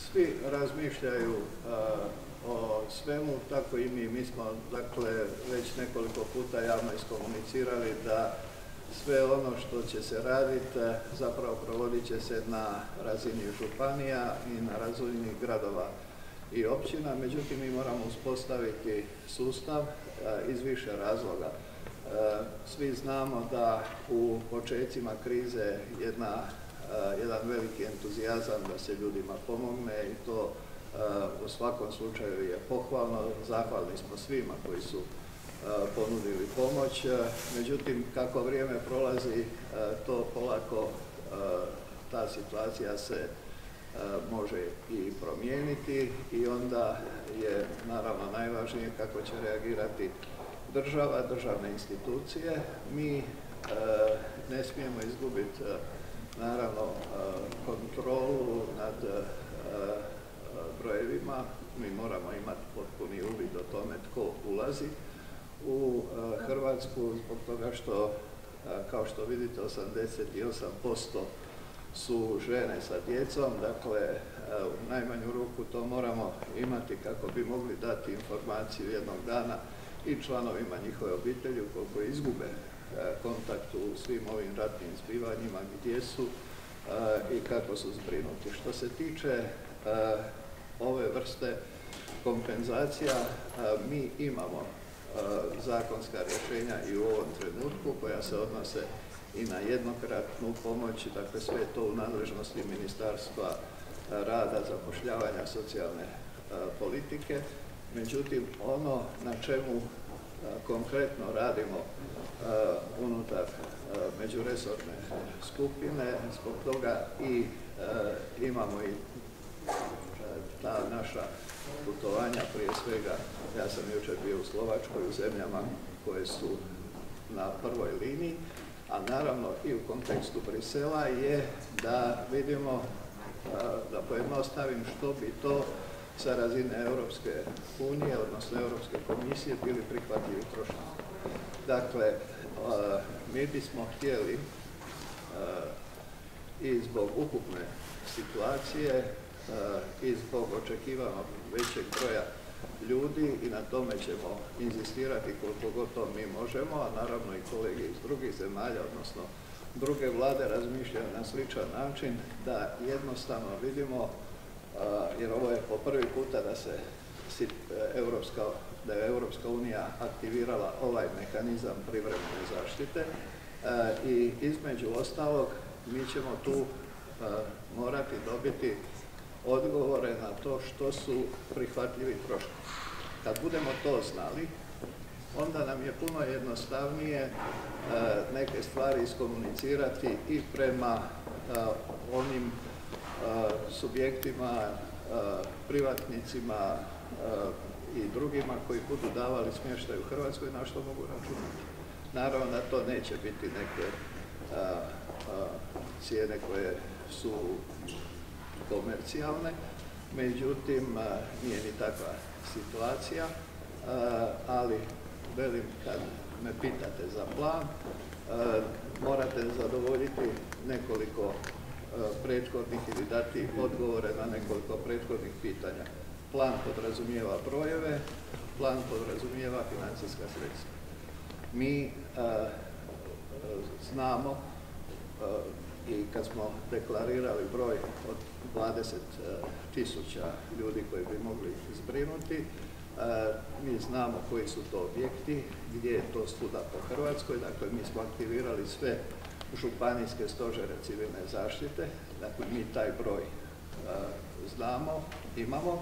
svi razmišljaju o svemu, tako i mi. Mi smo, dakle, već nekoliko puta javno iskomunicirali da sve ono što će se raditi zapravo provodit će se na razini županija i na razini gradova i općina. Međutim, mi moramo uspostaviti sustav iz više razloga. Svi znamo da u početcima krize jedan veliki entuzijazam da se ljudima pomogne i to u svakom slučaju je pohvalno. Zahvalni smo svima koji su ponudili pomoć. Međutim, kako vrijeme prolazi, to polako, ta situacija se može i promijeniti i onda je naravno najvažnije kako će reagirati država, državne institucije. Mi ne smijemo izgubiti naravno kontrolu nad brojevima. Mi moramo imati potpuni uvid o tome tko ulazi u Hrvatsku, zbog toga što, kao što vidite, 88% su žene sa djecom. Dakle, u najmanju ruku to moramo imati kako bi mogli dati informaciju jednog dana i članovima njihove obitelji ukoliko izgube kontakt u svim ovim ratnim zbivanjima, gdje su i kako su zbrinuti. Što se tiče ove vrste kompenzacija, mi imamo zakonska rješenja i u ovom trenutku koja se odnose i na jednokratnu pomoć. Dakle, sve je to u nadležnosti Ministarstva rada, zapošljavanja, socijalne politike. Međutim, ono na čemu konkretno radimo unutar međuresorne skupine, zbog toga i imamo i ta naša putovanja, prije svega, ja sam jučer bio u Slovačkoj, u zemljama koje su na prvoj liniji, a naravno i u kontekstu Brisela je da vidimo, da pojednostavim što bi to sa razine Europske unije, odnosno Europske komisije, bili prihvatljivi troškovi. Dakle, mi bismo htjeli i zbog ukupne situacije i zbog očekivanog većeg broja ljudi, i na tome ćemo inzistirati koliko god to mi možemo, a naravno i kolege iz drugih zemalja, odnosno druge vlade razmišljaju na sličan način, da jednostavno vidimo, jer ovo je po prvi puta da je Europska unija aktivirala ovaj mehanizam privremene zaštite i između ostalog mi ćemo tu morati dobiti odgovore na to što su prihvatljivi troškovi. Kad budemo to znali, onda nam je puno jednostavnije neke stvari iskomunicirati i prema onim subjektima, privatnicima i drugima koji budu davali smještaj u Hrvatskoj, na što mogu računati. Naravno da to neće biti neke cijene koje su komercijalne, međutim nije ni takva situacija, ali velim, kad me pitate za plan, morate zadovoljiti nekoliko prethodnih ili dati odgovore na nekoliko prethodnih pitanja. Plan podrazumijeva brojeve, plan podrazumijeva financijska sredstva. Mi znamo i kad smo deklarirali broj od 20.000 ljudi koji bi mogli zbrinuti, mi znamo koji su to objekti, gdje je to svuda po Hrvatskoj. Dakle, mi smo aktivirali sve županijske stožere civilne zaštite. Dakle, mi taj broj znamo, imamo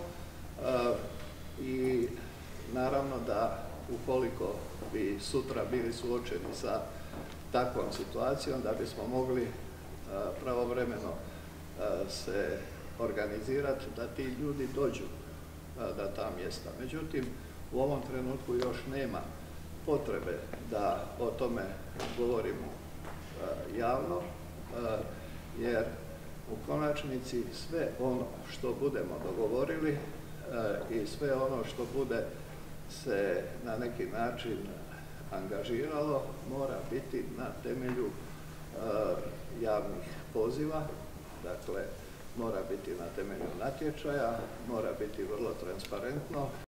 i naravno da ukoliko bi sutra bili suočeni sa takvom situacijom, da bismo mogli pravovremeno se organizirati da ti ljudi dođu na ta mjesta. Međutim, u ovom trenutku još nema potrebe da o tome govorimo javno, jer u konačnici sve ono što budemo dogovorili i sve ono što bude se na neki način angažiralo mora biti na temelju javnih poziva. Dakle, mora biti na temelju natječaja, mora biti vrlo transparentno